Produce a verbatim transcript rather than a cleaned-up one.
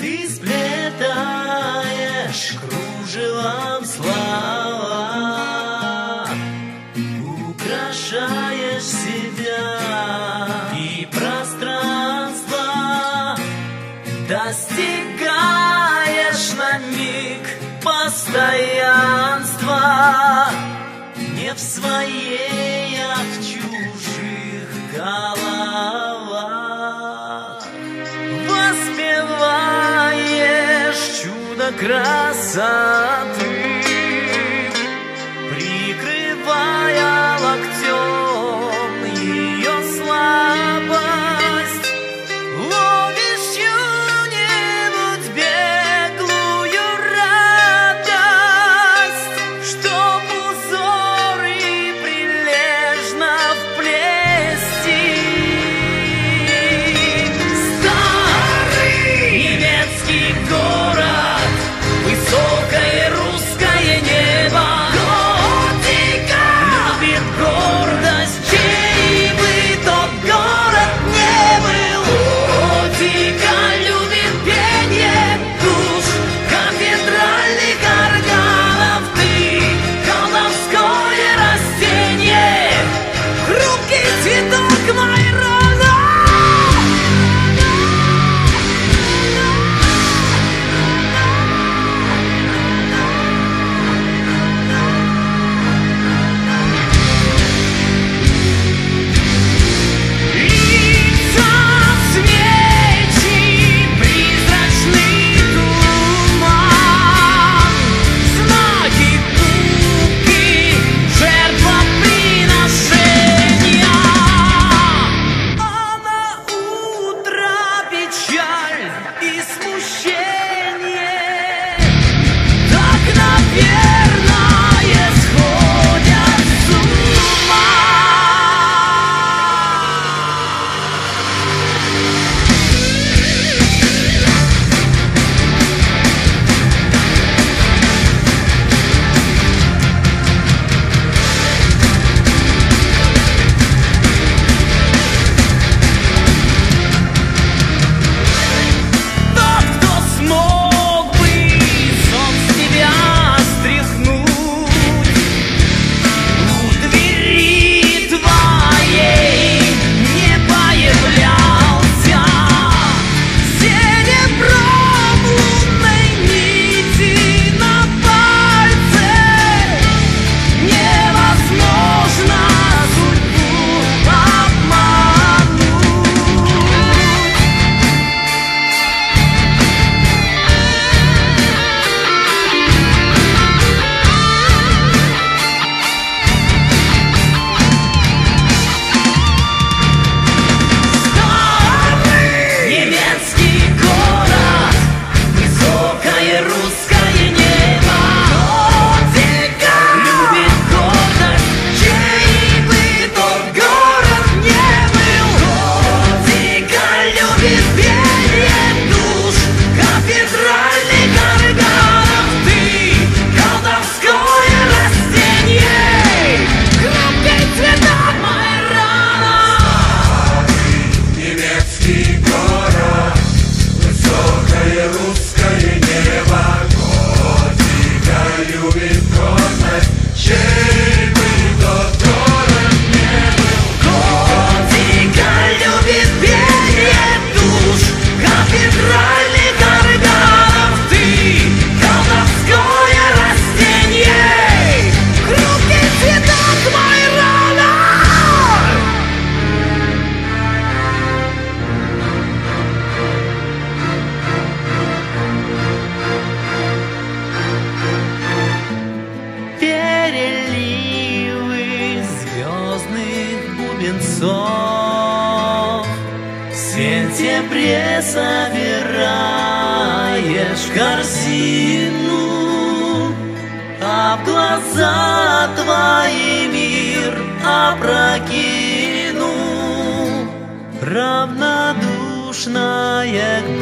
Ты сплетаешь кружевом слова, украшаешь себя и пространство, достигаешь на миг постоянства, не в своей, а в чужих головах. Воспеваешь чудо красоты, прикрывая локтем ее слабость. Ловишь чью-нибудь беглую радость, чтоб узоры прилежно вплести. Старый немецкий город, высокое русское небо, готика любит гордость, чей бы тот город не был. Готика любит пение душ кафедральных органов. Ты колдовское растение, хрупкий цветок Майрона. Лица свечи, призрачный туман, знаки кубки, жертвоприношения. А на утро печаль и смущение так, наверное, сходят с ума. Тот, кто смог бы сон с тебя стряхнуть, у двери твоей не появлялся. Серебром лунной нити на пальце невозможно судьбу обмануть. Старый немецкий город, высокое русское небо, готика любит гордость, чей бы тот город не был. Готика любит пение душ кафедральных органов. Ты колдовское растение, хрупкий цветок Майрона. Немецкий город, высокое русское небо, готика любит гордость, чей бы тот город не был. Готика любит пение душ кафедральных органов. Ты колдовское растение, хрупкий цветок Майрона. Переливы звездных бубенцов в сентябре собираешь в корзину, а в глаза твои мир опрокину. Равнодушная к